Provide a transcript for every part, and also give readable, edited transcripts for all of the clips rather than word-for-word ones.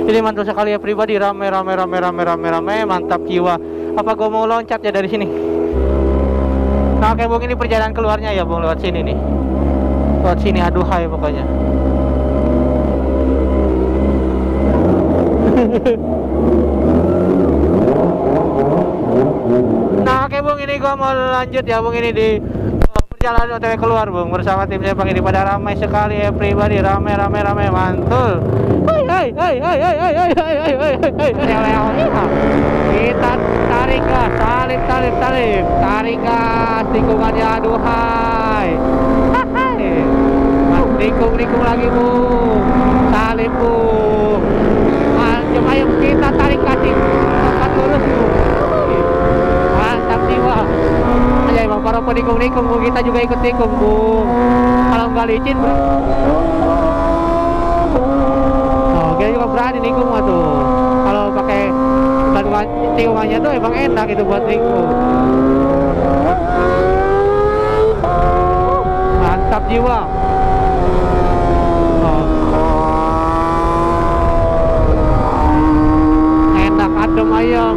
Ini mantul sekali ya pribadi, rame, mantap jiwa. Apa gua mau loncat ya dari sini? Nah, oke Bung, ini perjalanan keluarnya ya Bung, lewat sini nih. Lewat sini, aduhai pokoknya. Nah, oke Bung, ini gua mau lanjut ya Bung, ini di perjalanan OTW keluar Bung bersama tim sepak ini. Pada ramai sekali ya pribadi, rame, mantul. Kita tarik gas, tarik gas, tikungannya aduhai. Tikung lagi Bung, salib Bung. Ayo kita tarik kasih tempat lurus Bung. Mantap jiwa. Ya emang para penikung Bung, kita juga ikut tikung Bung. Kalau nggak licin Bung. Oh, kita juga berani nikung tuh. Kalau pakai tikungannya tuh emang enak itu buat nikung. Mantap jiwa. Enak adem ayam.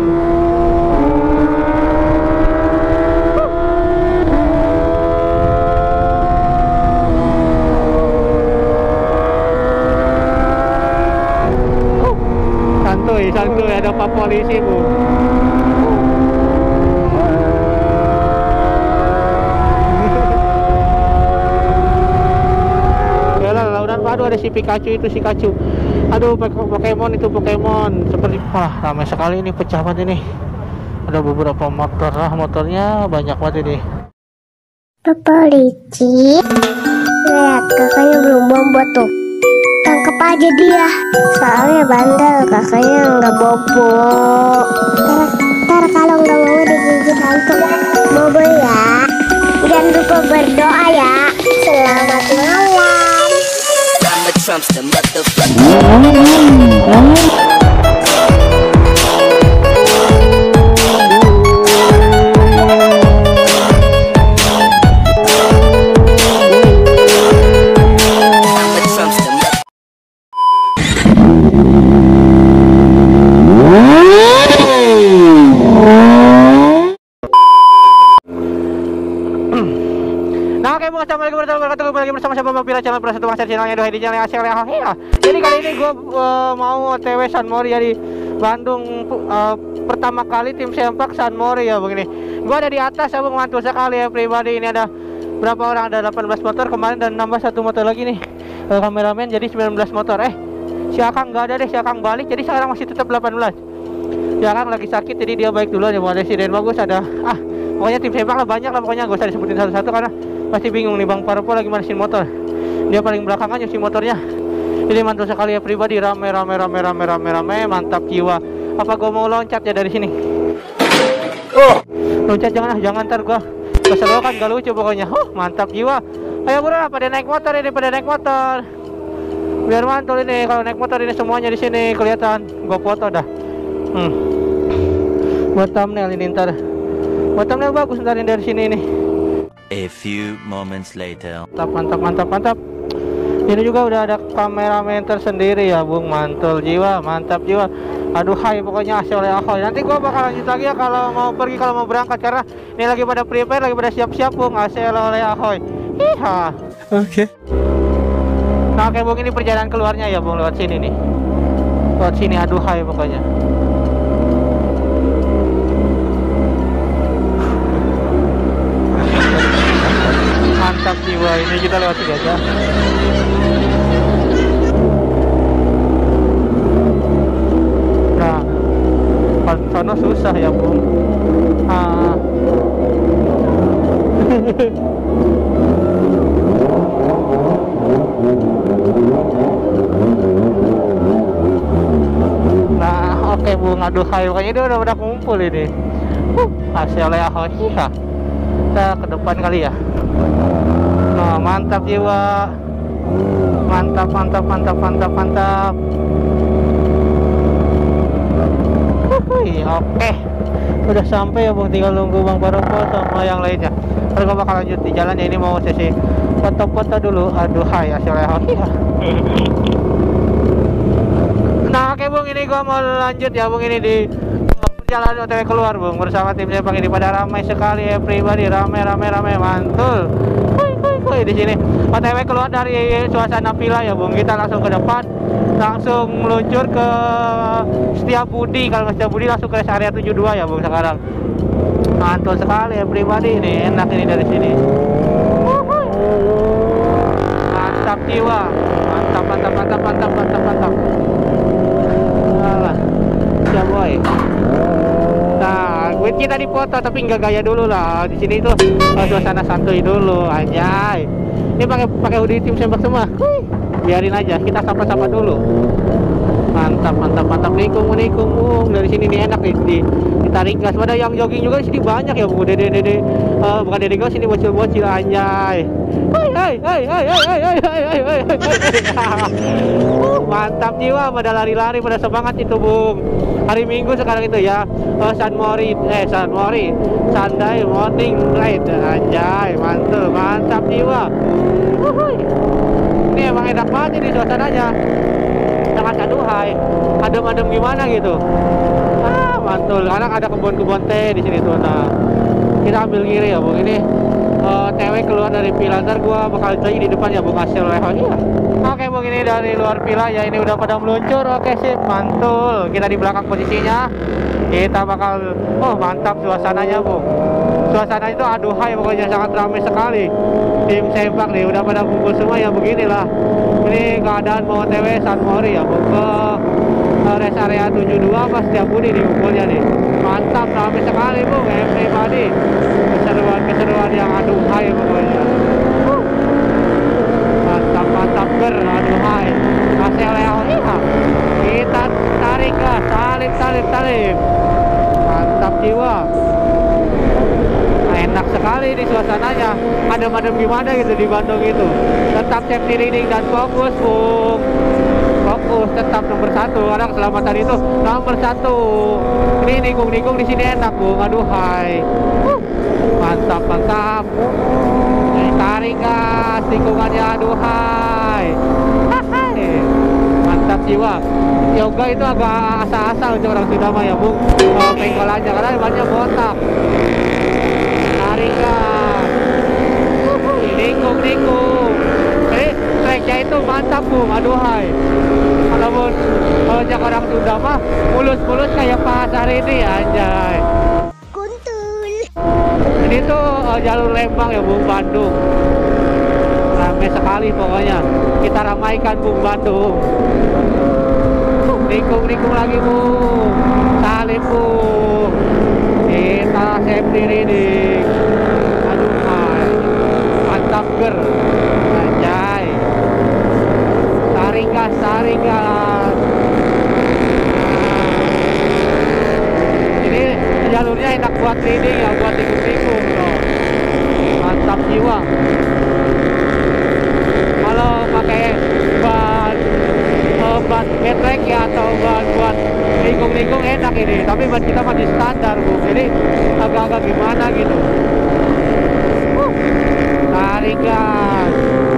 Santuy ada Pak Polisi Bu. Lautan padu ada si Pikachu itu, si Kacu. Aduh, Pokemon itu Pokemon. Seperti wah, ramai sekali ini, pecah banget ini. Ada beberapa motor lah, motornya banyak banget ini. Papa licin. Lihat, kakaknya belum bobo tuh. Tangkap aja dia. Soalnya bandel, kakaknya nggak bobo. Ntar kalau nggak mau digigit hantu, bobo ya. Jangan lupa berdoa ya. Selamat malam. Trump's the motherfucker. Assalamualaikum warahmatullahi wabarakatuh. Kembali lagi bersama saya Bapak Pira, channel Prasatu Master, channelnya Doa di channel Asyik Leha. Jadi kali ini gue mau OTW San Mori ya, di Bandung. Pertama kali tim sempak San Mori ya begini. Gue ada di atas ya Bung, mantul sekali ya pribadi. Ini ada berapa orang? Ada 18 motor kemarin dan nambah satu motor lagi nih, kameramen, jadi 19 motor. Si Akang nggak ada deh, si Akang balik, jadi sekarang masih tetap 18. Si Akang lagi sakit, jadi dia baik dulu ya. Mau residen bagus ada. Pokoknya tim sempak lah banyak lah, pokoknya gak usah disebutin satu-satu karena pasti bingung nih Bang Parpo lagi manasin motor. Dia paling belakangan nyuci motornya. Ini mantul sekali ya pribadi, rame, mantap jiwa. Apa gua mau loncat ya dari sini? Loncat jangan ntar gua keselokan, gak lucu pokoknya. Mantap jiwa. Ayo bro, pada naik motor ini, biar mantul ini. Kalau naik motor ini semuanya di sini kelihatan. Gua foto dah. Buat thumbnail ini ntar. Buat thumbnail bagus ntar dari sini nih. A few moments later. Mantap. Ini juga udah ada kameramen tersendiri ya Bung, mantul jiwa, mantap jiwa. Aduhai pokoknya Asyik oleh ahoy. Nanti gua bakal lanjut lagi ya kalau mau pergi, kalau mau berangkat, karena ini lagi pada prepare, lagi pada siap-siap Bung. Asyik oleh ahoy. Hiha. Oke. Nah, oke Bung, ini perjalanan keluarnya ya Bung, lewat sini nih. Lewat sini, aduhai pokoknya. Mantap jiwa, ini kita lewat sini aja. Nah, sana susah ya Bung. Nah, oke Bung, aduhai pokoknya dia udah pada kumpul ini. Asyik oleh ahoy. Kita ke depan kali ya. Nah, mantap jiwa. Mantap. Oke. Udah sampai ya Bung, tinggal nunggu Bang Parpo sama yang lainnya. Terus gua bakal lanjut di jalan ya, ini mau sesi foto-foto dulu. Aduhai, Asyik. Nah, oke Bung, Bung, ini gua mau lanjut ya Bung, ini di perjalanan OTW keluar Bung bersama tim saya pagi ini. Pada ramai sekali ya pribadi, ramai mantul. Woi di sini OTW keluar dari suasana villa ya Bung. Kita langsung ke depan, langsung meluncur ke Setiabudi. Kalau Setiabudi langsung ke rest area 72 ya Bung sekarang. Mantul sekali ya pribadi, ini enak ini dari sini. Mantap jiwa, mantap. Alah, ya boy. Nah, kita dipoto tapi nggak gaya dulu lah. Di sini tuh suasana santuy dulu, anjay. Ini pakai hoodie tim sembak semua. Biarin aja, kita sapa-sapa dulu. Mantap. Nikung Bung. Dari sini nih enak nih ditarik gas. Pada yang jogging juga di sini banyak ya Bung. Dede. Bukan dede gas, ini bocil-bocil anjay. Hai. Mantap jiwa, pada lari-lari, pada semangat itu Bung. Hari Minggu sekarang itu ya. Sunday morning ride anjay, mantap jiwa. Ini emang enak banget ini suasananya. Sangat aduhai, adem gimana gitu. Mantul, karena ada kebun teh di sini tuh. Nah, kita ambil kiri ya Bung. Ini TW keluar dari villa, ntar gua bakal lagi di depan ya Bung, hasil levelnya. Oke Bung, ini dari luar villa ya, ini udah pada meluncur. Oke sip, mantul. Kita di belakang posisinya. Kita bakal, mantap suasananya Bung. Suasana itu aduhai pokoknya, sangat ramai sekali. Tim sempak nih udah pada kumpul semua ya, beginilah. Ini keadaan mau OTW San Mori ya Bung, ke rest area 72 pas Setiabudi nih kumpulnya nih. Mantap, ramai sekali Bung, everybody. Keseruan yang aduhai pokoknya. Mantap aduhai. Hasil levelnya kita tarik gas, salip. Mantap jiwa. Enak sekali ini suasananya, adem gimana gitu di Bandung itu. Tetap safety riding dan fokus Bung, fokus tetap nomor 1, karena keselamatan itu nomor 1. Ini nikung di sini enak Bung, aduhai. Mantap. Tarik gas, tikungannya aduhai. Mantap jiwa. Yoga itu agak asa-asa untuk orang Sunda mah ya Bung, pengkolannya karena banyak botak. Tarik gas, nikung. Jadi tracknya itu mantap Bung, aduhai. Kalau jak orang Sunda mah mulus kayak pasar ini anjay. Kuntul. Ini tuh jalur Lembang ya Bung, Bandung. Ramai sekali pokoknya. Kita ramaikan Bung Bandung. Nikung lagi Bung, salip Bung. Kita safety riding. Aduhai, mantap ger, anjay. Tarik gas. Ini jalurnya enak buat riding ya, buat nikung loh. Mantap jiwa. Kalau pakai ban getrek ya, atau ban buat nikung enak ini, tapi ban kita masih standar Bung, jadi agak-agak gimana gitu. Tarik gas,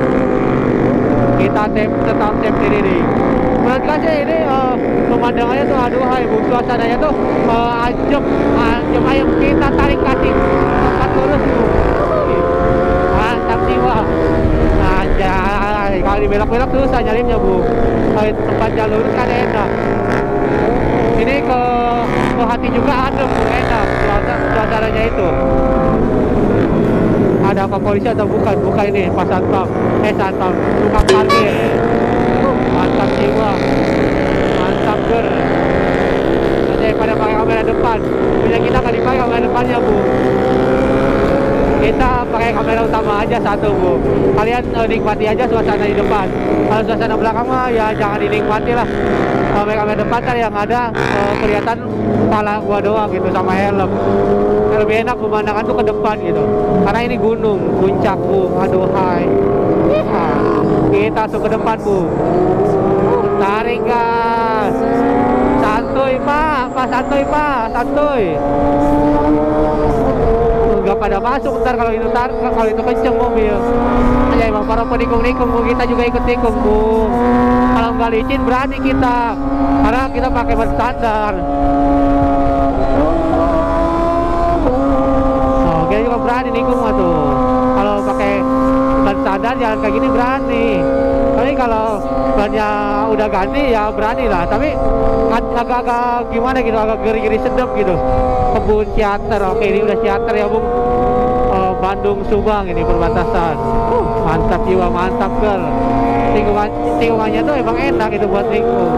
kita tetap safety riding. Menurut saya ini pemandangannya tuh aduhai Bung, suasananya tuh anjem. Ayo kita tarik kasih tempat lurus Bung. Mantap jiwa. Anjay, kalau di belok-belok susah nyalipnya Bung. Kalau tempat jalur kan enak. Ini ke hati juga adem Bung, enak suasananya itu. Ada apa polisi atau bukan ini pas satpam, tukang parkir. Mantap jiwa, mantap ger. Daripada pakai kamera depan, punya kita nggak dipakai kamera depannya Bung. Kita pakai kamera utama aja satu Bung. Kalian nikmati aja suasana di depan. Kalau suasana belakang mah ya jangan dinikmati lah. Kamera depan kan yang ada kelihatan kepala gua doang gitu sama helm. Lebih enak pemandangan tuh ke depan gitu. Karena ini gunung, puncak Bung, aduhai. Kita langsung ke depan Bung. Tarik gas. Santuy Pak. Gak pada masuk ntar kalau itu kenceng mobil. Ya emang para penikung Bung, kita juga ikut tikung Bung. Kalau nggak licin berani kita, karena kita kita pakai ban standar. Oh, kita juga berani nih mah tuh. Kalau pakai ban standar jalan kayak gini berani. Tapi kalau bannya udah ganti ya berani lah. Tapi agak-agak gimana gitu, agak geri-geri sedap gitu. Kebun Ciater, oke ini udah Ciater ya Bung. Bandung Subang ini perbatasan. Mantap jiwa, mantap girl. Tikungannya tuh emang enak itu buat tikung.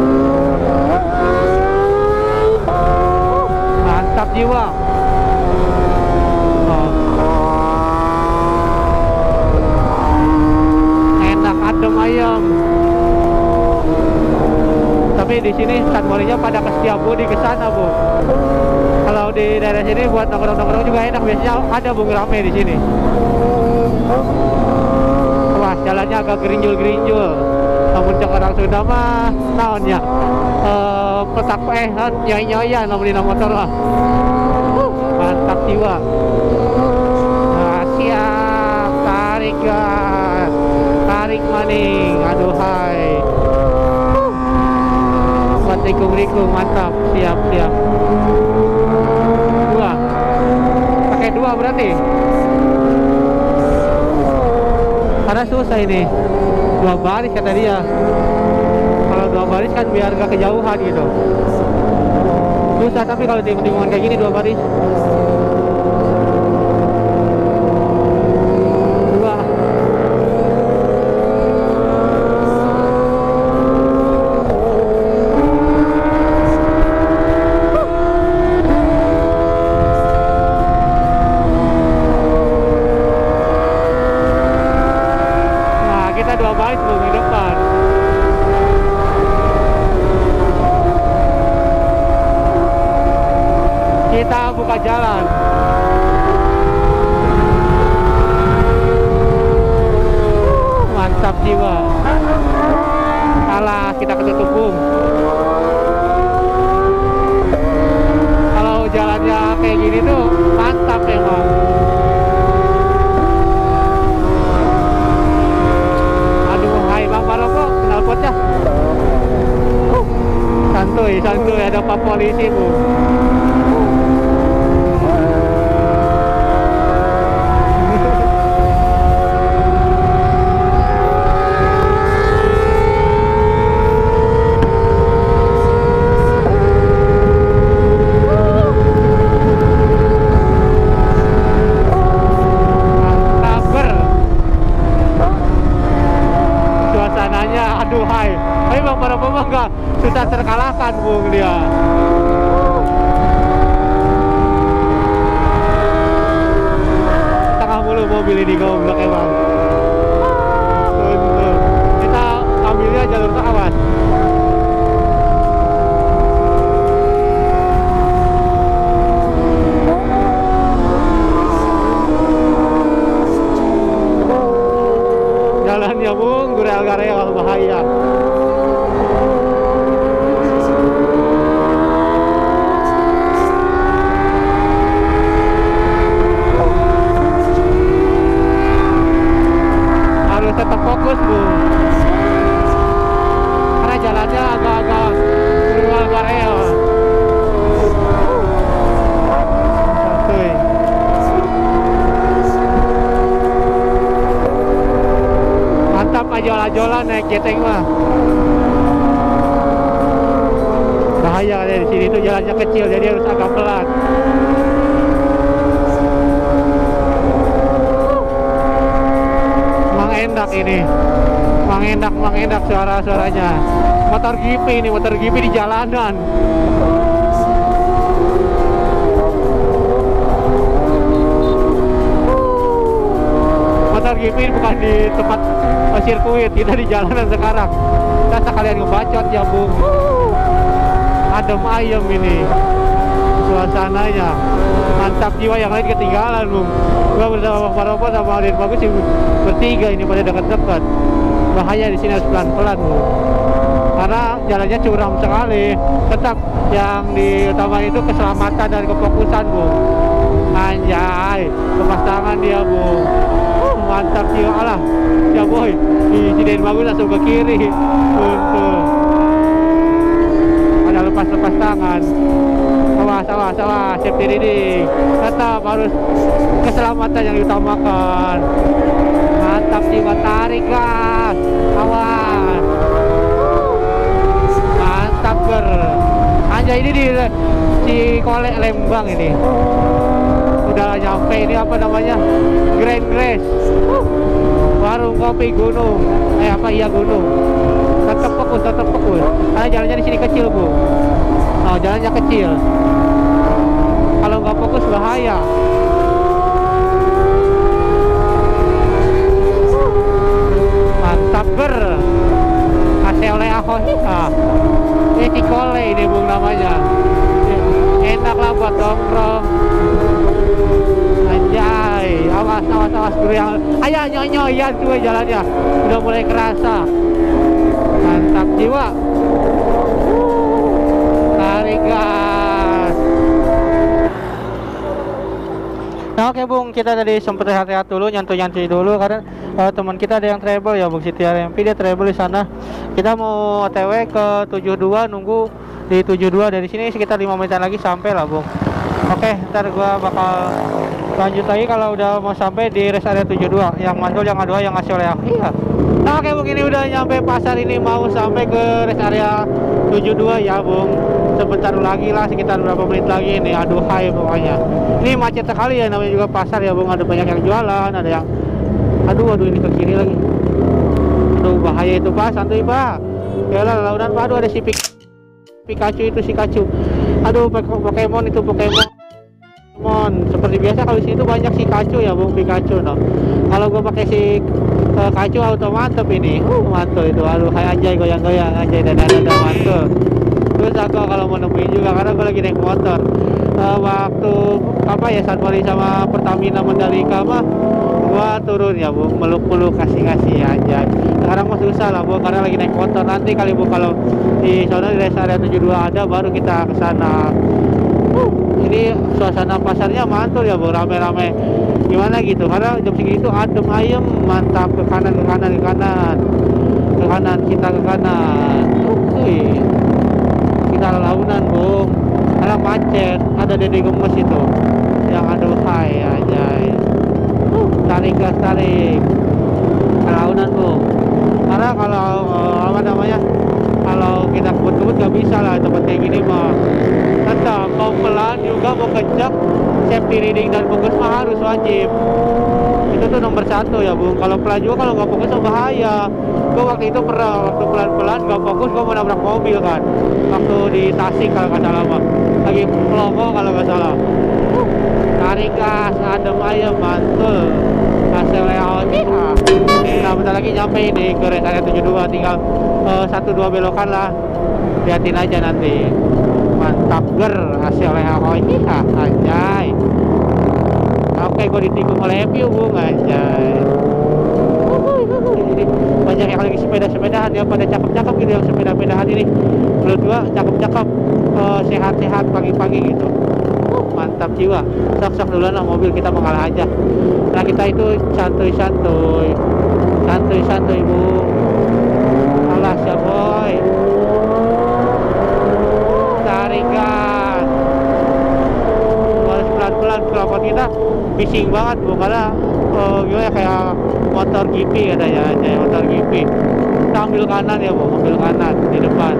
Mantap jiwa. Enak adem ayam. Tapi di sini San Morinya pada ke Setiabudi ke sana, Bu. Kalau di daerah sini buat nongkrong-nongkrong juga enak, biasanya ada Bung rame di sini. Wah, jalannya agak gerinjul-gerinjul. Namun cek orang Sunda mah naonnya. Petak nyoy-nyoyan namun motor lah. Mantap jiwa. Nah, siap tarik gas. Tarik maning. Aduh hai. Buat tikung-tikung mantap, siap-siap. Pakai dua berarti. Karena susah ini. Dua baris kata dia. Kalau dua baris kan biar gak kejauhan gitu. Susah tapi kalau tikungan kayak gini dua baris. Kita buka jalan. Mantap jiwa. Alah, kita ketutup Bung. Kalau jalannya kayak gini tuh mantap emang. Aduh, hai Bang Maroko, kenal potnya. Santuy, santuy, ada Pak Polisi Bu. Aduhai, tapi Bang Maroko mah susah terkalahkan Bung dia. Tengah mulu mobil ini goblok emang. Kita ambilnya jalur awas. Jalannya Bung, gurel-garel bahaya. Harus tetap fokus Bung, karena jalannya agak-agak gurel-garel. Mantap ajol-ajolan naik jeteng mah. Bahaya di sini tuh jalannya kecil jadi harus agak pelan. Mang enak ini. Mang enak suara-suaranya. Motor GP ini, motor GP di jalanan. Motor GP bukan di tempat sirkuit, kita di jalanan sekarang. Kita sekalian ngebacot ya Bung. Adem ayam ini suasananya. Mantap jiwa, yang lain ketinggalan Bung. Gua bersama Bang Maroko sama Alin Bagus sih bertiga ini pada dekat-dekat. Bahaya di sini, harus pelan-pelan Bung. Karena jalannya curam sekali. Tetap yang diutama itu keselamatan dan kefokusan Bung. Anjay, lepas tangan dia Bung. Mantap jiwa, alah ya boy, di Cidain Bagus langsung ke kiri. Untung lepas tangan. Awas, safety riding. Tetap harus keselamatan yang diutamakan. Mantap jiwa, tarik gas. Awas. Mantap ger. Anjay, ini di si Kolek Lembang ini. Udah nyampe ini apa namanya? Grand Grace. Warung kopi gunung. Gunung. Tetap fokus. Karena jalannya di sini kecil, Bu. Oh, jalannya kecil. Kalau nggak fokus bahaya. Mantap ger. Kasih oleh Ahohiha. Ini Cikole ini Bung namanya. Enak lah buat nongkrong. Anjay, awas dulu yang. Ayo nyonyoyan tuh jalannya. Udah mulai kerasa. Mantap jiwa. Tarik gas. Nah, oke Bung, kita tadi sempat rehat-rehat dulu, nyantuy dulu karena teman kita ada yang travel ya Bung, Siti RMP dia travel di sana. Kita mau OTW ke 72, nunggu di 72 dari sini sekitar 5 menitan lagi sampai lah Bung. Oke, ntar gua bakal lanjut lagi kalau udah mau sampai di rest area 72. Yang mantul yang A2 yang ngasih oleh aku. Iya. Nah, oke Bung, ini udah nyampe pasar ini, mau sampai ke rest area 72 ya Bung. Sebentar lagi lah, sekitar berapa menit lagi nih. Aduh, hai pokoknya. Ini macet sekali ya, namanya juga pasar ya Bung. Ada banyak yang jualan, ada yang aduh ini ke kiri lagi. Aduh, bahaya itu Pak, santuy Pak. Yalah, launan Pak, aduh ada si Pikachu itu, si Kacu. Aduh, Pokemon itu, Pokemon. Seperti biasa kalau di sini tuh banyak si Kacu ya Bung, Pikachu no. Kalau gua pakai si Kacu auto mantep ini. Mantul itu. Aduh, kayak anjay goyang-goyang, anjay dan mantul. Terus aku kalau mau nemuin juga karena gue lagi naik motor waktu apa ya Sunmori sama Pertamina Mandalika mah gua turun ya Bu, meluk-meluk kasih-kasih aja. Sekarang mah susah lah Bu karena lagi naik motor. Nanti kali Bu kalau di sana di rest area 72 ada baru kita ke sana. Ini suasana pasarnya mantul ya Bu, rame-rame gimana gitu karena jam segini itu adem ayem, mantap. Ke kanan ke kanan kita ke kanan. Kita launan Bung karena macet, ada Dede Gemes itu yang aduh hai aja. Tarik gas, tarik launan Bung karena kalau apa namanya kalau kita kebut-kebut gak bisa lah tempat kayak gini mah. Tetap mau pelan juga mau kencang, safety riding dan fokus mah harus wajib. Itu tuh nomor 1 ya Bung. Kalau pelan juga kalau nggak fokus bahaya. Gue waktu itu pernah waktu pelan-pelan nggak fokus gue mau nabrak mobil kan. Waktu di Tasik kalau nggak salah mah. Lagi Pelongo kalau nggak salah. Tarik gas, adem ayam, mantul. Hasil layout. Nah bentar lagi nyampe ini ke rest area 72, tinggal 1-2 belokan lah. Liatin aja nanti. Mantap ger hasil layout. Anjay. Oke, gue ditikung oleh MU Bung, anjay. Jadi banyak yang lagi sepeda-sepedahan ya, pada cakep-cakep gitu yang sepeda-sepedahan ini. Menurut gua cakep-cakep, sehat-sehat pagi-pagi gitu. Mantap jiwa. Sok-sok dulu lah mobil kita mengalah aja. Nah kita itu santuy-santuy Bung. Alah ya boy. Tarik gas. Harus pelan-pelan, knalpot kita bising banget Bung karena gimana kayak motor GP katanya aja, motor GP. Kita ambil kanan ya Bu, ambil kanan di depan.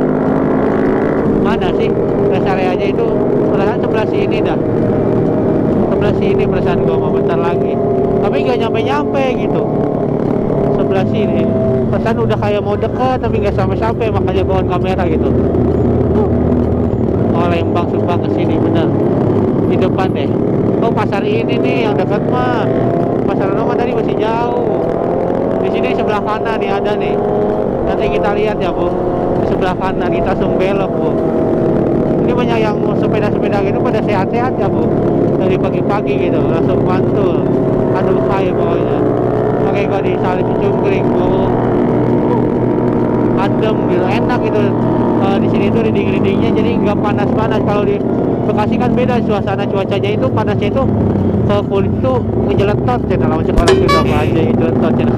Mana sih rest areanya itu? Perasaan sebelah sini dah. Sebelah sini perasaan gua mau bentar lagi. Tapi nggak nyampe-nyampe gitu. Sebelah sini. Perasaan udah kayak mau dekat tapi nggak sampai-sampai, makanya gua on kamera gitu. Oh Lembang Subang ke sini bener. Di depan deh. Oh pasar ini nih yang dekat mah. Pasar Roma tadi masih jauh. Di sini sebelah kanan nih ada nih. Nanti kita lihat ya Bu. Di sebelah kanan kita langsung belok Bu. Ini banyak yang sepeda-sepeda gitu pada sehat-sehat ya Bu. Dari pagi-pagi gitu langsung mantul. Aduh hai pokoknya. Pakai gua di salib cungkring Bu. Adem gitu, enak gitu. Di sini tuh riding-ridingnya jadi nggak panas-panas. Kalau di Bekasi kan beda suasana cuacanya, itu panasnya itu ke kulit tuh ngejeletot cina lawan sekolah sudah apa aja itu cina.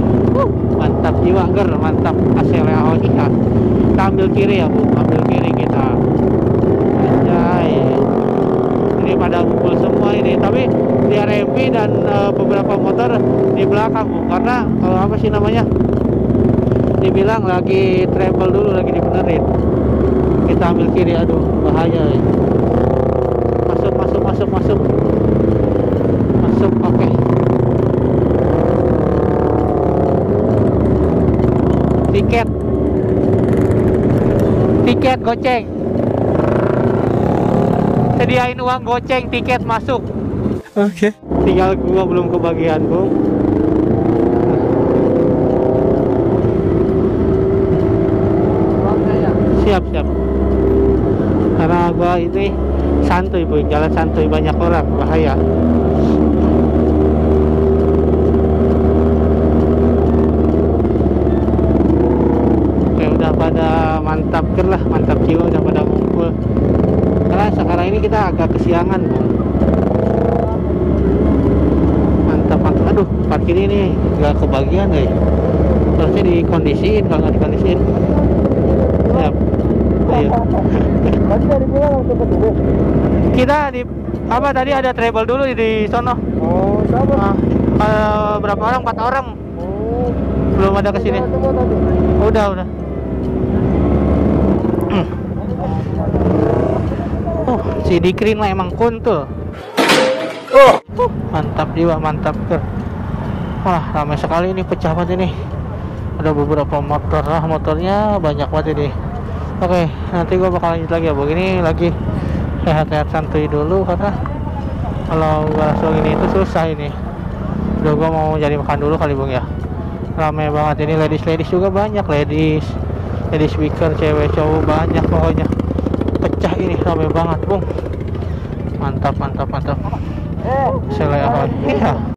Mantap jiwa ger, mantap hasilnya. Kita ambil kiri ya Bu, ambil kiri kita pada ngumpul semua ini. Tapi di RMP dan beberapa motor di belakang, Bung. Karena apa sih namanya? Dibilang lagi travel dulu, lagi dibenerin. Kita ambil kiri, aduh bahaya ya. Masuk, oke. Tiket goceng, sediain uang goceng tiket masuk. Oke. Tinggal gua belum kebagian, Bung. Siap karena gua ini santuy, Bu, jalan santuy, banyak orang, bahaya. Oke, udah pada mantap jiwa, udah pada ngumpul. Karena sekarang ini kita agak kesiangan, Bung. Mantap. Aduh, parkir ini gak kebagian, guys. Harusnya dikondisiin, kalau nggak dikondisiin. Siap. Ayo. Kita di apa tadi ada travel dulu di sono. Oh, siapa? Berapa orang? 4 orang. Belum ada kesini. Udah. Si Dikrin mah emang kuntul. Mantap jiwa, mantap ker. Wah, ramai sekali ini, pecah banget ini. Ada beberapa motor lah, motornya banyak banget ini. Oke, nanti gua bakal lanjut lagi ya, Bu. Ini lagi sehat-sehat santuy dulu, karena kalau gua langsung ini itu susah ini. Udah, gua mau cari makan dulu kali, Bung ya. Ramai banget ini, ladies juga banyak, ladies speaker, cewek cowok banyak pokoknya. Pecah ini, ramai banget, Bung. Mantap. Selain